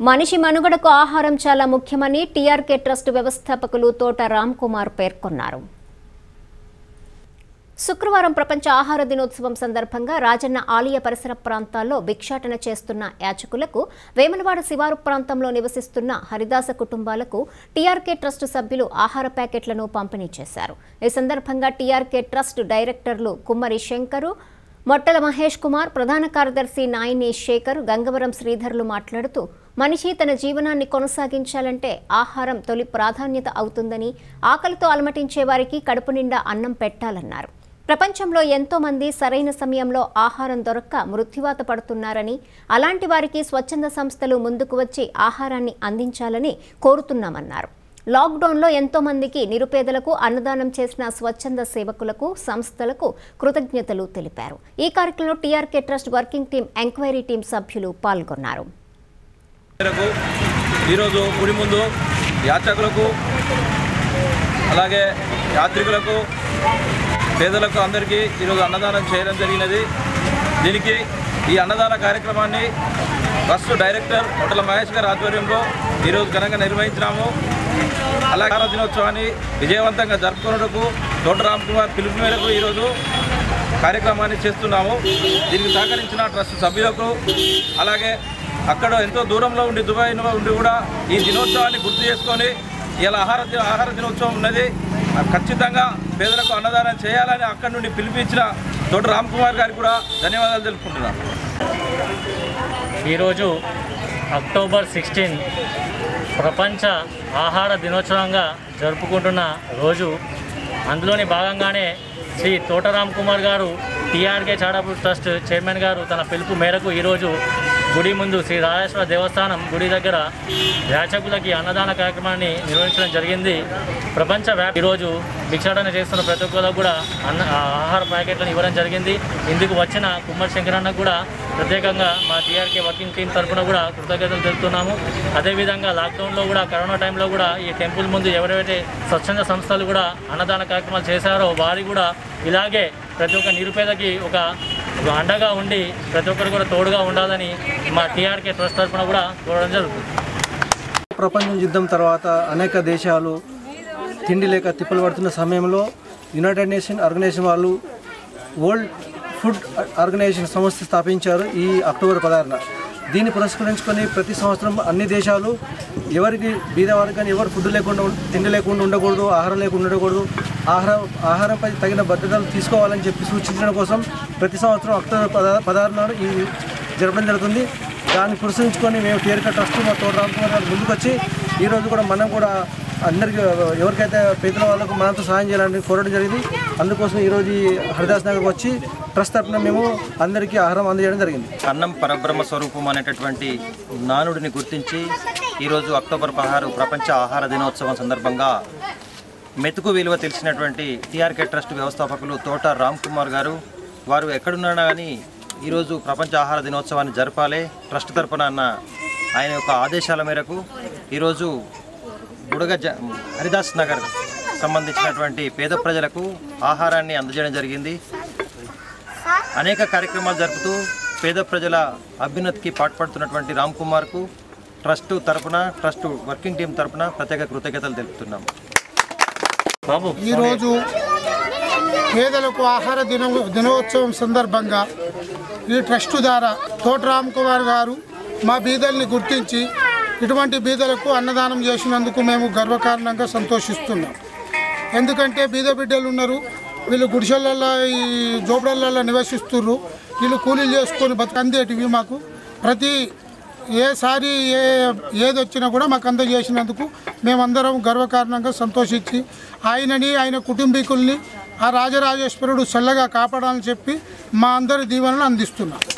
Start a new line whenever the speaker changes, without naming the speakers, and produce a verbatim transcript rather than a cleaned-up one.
మనిషి మనుగడకు ఆహారం చాలా ముఖ్యమని టీఆర్కే ట్రస్ట్ వ్యవస్థాపకులు తోట రామ్ కుమార్ పేర్కొన్నారు. శుక్రవారం ప్రపంచ ఆహార దినోత్సవం సందర్భంగా రాజన్న ఆలయ పరిసర ప్రాంతాల్లో భిక్షాటన చేస్తున్న యాచకులకు, వేములవాడ శివారు ప్రాంతంలో నివసిస్తున్న హరిదాస కుటుంబాలకు టీఆర్కే ట్రస్ట్ సభ్యులు ఆహార ప్యాకెట్లను పంపిణీ చేశారు. ఈ సందర్భంగా టీఆర్కే ట్రస్ట్ డైరెక్టర్లు కుమ్మరి శంకరు, మొట్టల మహేష్ కుమార్, ప్రధాన కార్యదర్శి నాయని శేఖర్, గంగవరం శ్రీధర్లు మాట్లాడుతూ, మనిషి తన జీవనాన్ని కొనసాగించాలంటే ఆహారం తొలి ప్రాధాన్యత అవుతుందని, ఆకలితో అలమటించే వారికి కడుపు నిండా అన్నం పెట్టాలన్నారు. ప్రపంచంలో ఎంతో మంది సరైన సమయంలో ఆహారం దొరక్క మృత్యువాత పడుతున్నారని, అలాంటి వారికి స్వచ్ఛంద సంస్థలు ముందుకు వచ్చి ఆహారాన్ని అందించాలని కోరుతున్నామన్నారు. లాక్డౌన్లో ఎంతో మందికి నిరుపేదలకు అన్నదానం చేసిన స్వచ్ఛంద సేవకులకు, సంస్థలకు కృతజ్ఞతలు తెలిపారు. ఈ కార్యక్రమంలో TRK trust working team, enquiry team సభ్యులు పాల్గొన్నారు.
ఈరోజు గుడి ముందు యాచకులకు, అలాగే యాత్రికులకు, పేదలకు అందరికీ ఈరోజు అన్నదానం చేయడం జరిగినది. దీనికి ఈ అన్నదాన కార్యక్రమాన్ని ట్రస్ట్ డైరెక్టర్ మొట్టల మహేష్ గారి ఆధ్వర్యంలో ఈరోజు ఘనంగా నిర్వహించినాము. అలాగే ఆహార దినోత్సవాన్ని విజయవంతంగా జరుపుకునేందుకు తోట రామ్ కుమార్ పిలుపు మేరకు ఈరోజు కార్యక్రమాన్ని చేస్తున్నాము. దీనికి సహకరించిన ట్రస్ట్ సభ్యులకు, అలాగే అక్కడ ఎంతో దూరంలో ఉండి దుబాయ్ ఉండి కూడా ఈ దినోత్సవాన్ని గుర్తు చేసుకొని ఇలా ఆహార ఆహార దినోత్సవం ఉన్నది, ఖచ్చితంగా పేదలకు అన్నదానం చేయాలని అక్కడి నుండి పిలిపించిన తోట రామ్ కుమార్ గారికి కూడా ధన్యవాదాలు తెలుపుకుంటున్నాను.
ఈరోజు అక్టోబర్ సిక్స్టీన్ ప్రపంచ ఆహార దినోత్సవంగా జరుపుకుంటున్న రోజు. అందులోని భాగంగానే శ్రీ తోట రామ్ కుమార్ గారు, టీఆర్కే చారిటబుల్ ట్రస్ట్ చైర్మన్ గారు తన పిలుపు మేరకు ఈరోజు గుడి ముందు శ్రీ రాజేశ్వర దేవస్థానం గుడి దగ్గర యాచకులకి అన్నదాన కార్యక్రమాన్ని నిర్వహించడం జరిగింది. ప్రపంచవ్యాప్తంగా ఈరోజు భిక్షాటన చేస్తున్న ప్రతి ఒక్కరికి కూడా అన్న ఆహార ప్యాకెట్లను ఇవ్వడం జరిగింది. ఇందుకు వచ్చిన కుమ్మరి శంకరన్నకు కూడా ప్రత్యేకంగా మా టీఆర్కే వర్కింగ్ టీం తరఫున కూడా కృతజ్ఞతలు తెలుపుతున్నాము. అదేవిధంగా లాక్డౌన్లో కూడా, కరోనా టైంలో కూడా ఈ టెంపుల్ ముందు ఎవరైతే స్వచ్ఛంద సంస్థలు కూడా అన్నదాన కార్యక్రమాలు చేశారో వారి కూడా ఇలాగే ప్రతి ఒక్క నిరుపేదకి ఒక అండగా ఉండి ప్రతి ఒక్కరు కూడా తోడుగా ఉండాలని మా టీఆర్కే ట్రస్ట్ తరఫున కూడా కోరడం జరుగుతుంది.
ప్రపంచ యుద్ధం తర్వాత అనేక దేశాలు తిండి లేక తిప్పలు పడుతున్న సమయంలో యునైటెడ్ నేషన్ ఆర్గనైజేషన్ వాళ్ళు వరల్డ్ ఫుడ్ ఆర్గనైజేషన్ సంస్థ స్థాపించారు ఈ అక్టోబర్ పదహారున. దీన్ని పురస్కరించుకొని ప్రతి సంవత్సరం అన్ని దేశాలు ఎవరికి బీదవారికి కానీ ఎవరు ఫుడ్ లేకుండా తిండి లేకుండా ఉండకూడదు, ఆహారం లేకుండా ఉండకూడదు, ఆహారం ఆహారంపై తగిన భద్రతలు తీసుకోవాలని చెప్పి సూచించడం కోసం ప్రతి సంవత్సరం అక్టోబర్ పద పదహారు నాడు ఈ జరపడం జరుగుతుంది. దాన్ని పురస్కరించుకొని మేము టీఆర్కే ట్రస్ట్ మా తోట రామ్ కుమార్ గారు ముందుకు వచ్చి ఈరోజు కూడా మనం కూడా అందరికీ ఎవరికైతే పేదల వాళ్ళకు మనతో సహాయం చేయాలని కోరడం జరిగింది. అందుకోసం ఈరోజు ఈ హరిదాస్ నగర్కి వచ్చి ట్రస్ట్ తరఫున మేము అందరికీ ఆహారం అందజేయడం జరిగింది.
అన్నం పరబ్రహ్మ స్వరూపం అనేటటువంటి నానుడిని గుర్తించి ఈరోజు అక్టోబర్ పదహారు ప్రపంచ ఆహార దినోత్సవం సందర్భంగా మెతుకు విలువ తెలిసినటువంటి టీఆర్కే ట్రస్ట్ వ్యవస్థాపకులు తోట రామ్ కుమార్ గారు, వారు ఎక్కడున్నా కానీ ఈరోజు ప్రపంచ ఆహార దినోత్సవాన్ని జరపాలి ట్రస్ట్ తరఫున అన్న ఆయన యొక్క ఆదేశాల మేరకు ఈరోజు బుడగ జ హరిదాస్ నగర్ సంబంధించినటువంటి పేద ప్రజలకు ఆహారాన్ని అందజేయడం జరిగింది. అనేక కార్యక్రమాలు జరుపుతూ పేద ప్రజల అభ్యున్నతికి పాటుపడుతున్నటువంటి రామ్ కుమార్కు ట్రస్ట్ తరఫున, ట్రస్ట్ వర్కింగ్ టీం తరఫున ప్రత్యేక కృతజ్ఞతలు తెలుపుతున్నాము.
ఈరోజు పేదలకు ఆహార దినో దినోత్సవం సందర్భంగా ఈ ట్రస్ట్ ద్వారా తోట రామ్ కుమార్ గారు మా బీదల్ని గుర్తించి ఇటువంటి బీదలకు అన్నదానం చేసినందుకు మేము గర్వకారణంగా సంతోషిస్తున్నాం. ఎందుకంటే బీద బిడ్డలు ఉన్నారు, వీళ్ళు గుడిసెలలో ఈ జోబడలలో నివసిస్తున్నారు, వీళ్ళు కూలీలు చేసుకొని బతుకందేటివి మాకు ప్రతి ఏసారి ఏ ఏది వచ్చినా కూడా మాకు అందజేసినందుకు మేమందరం గర్వకారణంగా సంతోషించి ఆయనని, ఆయన కుటుంబీకుల్ని ఆ రాజరాజేశ్వరుడు చల్లగా కాపాడాలని చెప్పి మా అందరి దీవెనలు అందిస్తున్నాం.